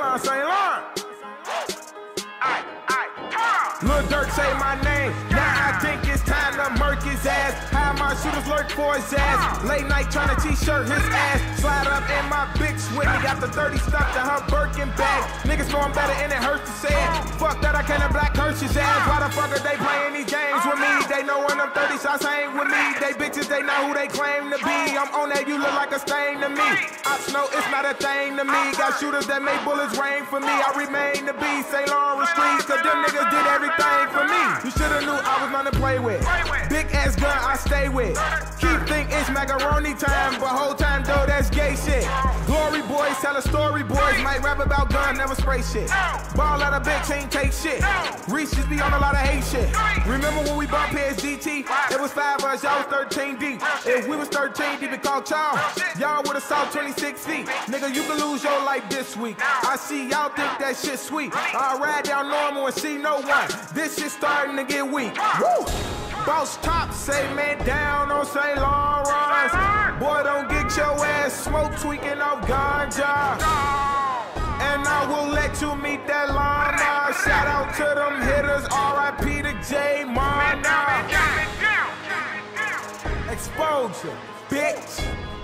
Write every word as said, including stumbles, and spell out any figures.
John Saint Laurent. Lil Durk say my name, now I think it's time to murk his ass. Have my shooters lurk for his ass. Late night tryna t-shirt his ass. Slide up in my bitch with me, got the thirty stuffed in her Birkin bag. Niggas know I'm better and it hurts to say it. Fuck that, I can't black curse his ass. Why the fuck are they playing these games with me? They know when them thirty shots ain't with me. They bitches, they know who they claim to be. I'm on that, you look like a stain to me. Ops know it's not a thing to me. Got shooters that make bullets rain for me. I remain the beast, Saint Laurent streets, cause them niggas did everything for me. You should've knew I was nothing to play with. Big ass gun I stay with. Keep think it's macaroni time, but whole time though that's gay shit. Glory boys tell a story, boys might rap about gun, never spray shit. Ball out of bitch ain't take shit. Reach just be on a lot of hate shit. Remember when we bumped P S G T? It was five of us, y'all was thirteen deep. If we was thirteen deep, it called y'all. Y'all would've saw twenty-six feet. Nigga, you can lose your life this week. I see y'all think that shit sweet. I ride down normal and see no one. This shit starting to get weak. Woo! Boss top say man down on Saint Laurent. Boy, don't get your ass smoke tweaking off ganja. And I will let you meet that llama. Shout out to them hitters, R I P to J Mana. Exposure, bitch.